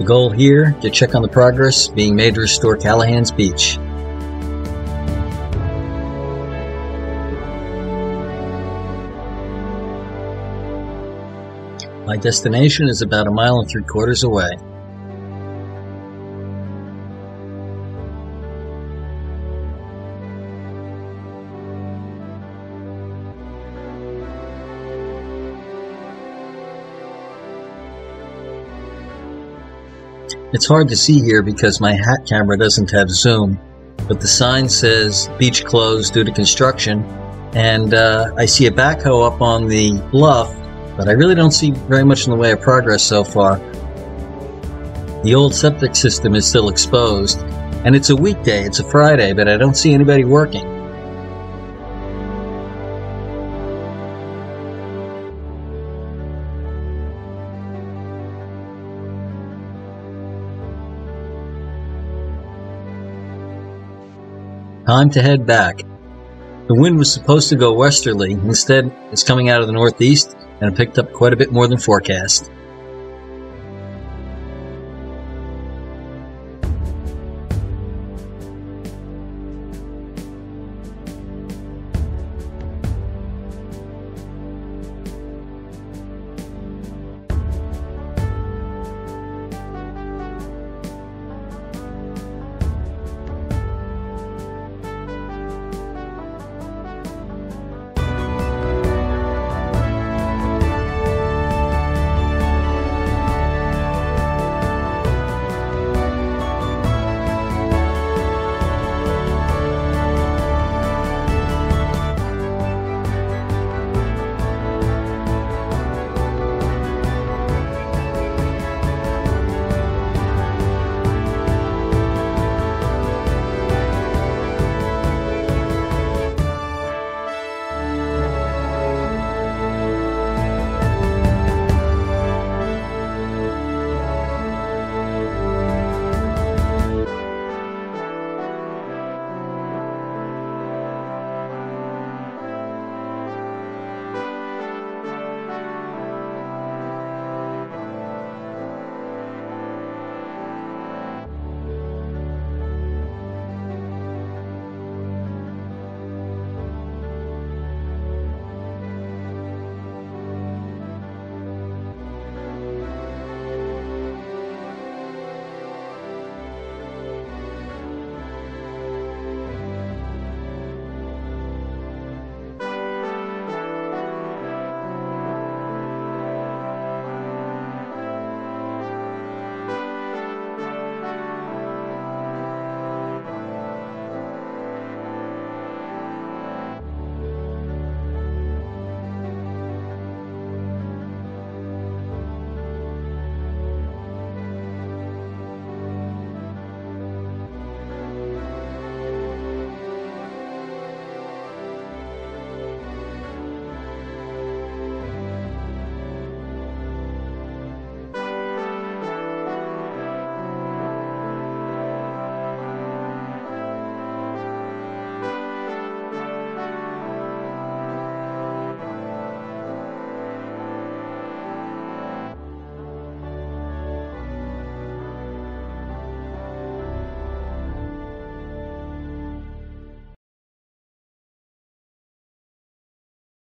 goal here, to check on the progress being made to restore Callahans Beach. My destination is about 1.75 miles away. It's hard to see here because my hat camera doesn't have zoom, but the sign says beach closed due to construction, and I see a backhoe up on the bluff, but I really don't see very much in the way of progress so far. The old septic system is still exposed, and it's a weekday, it's a Friday, but I don't see anybody working. Time to head back. The wind was supposed to go westerly. Instead, it's coming out of the northeast, and it picked up quite a bit more than forecast.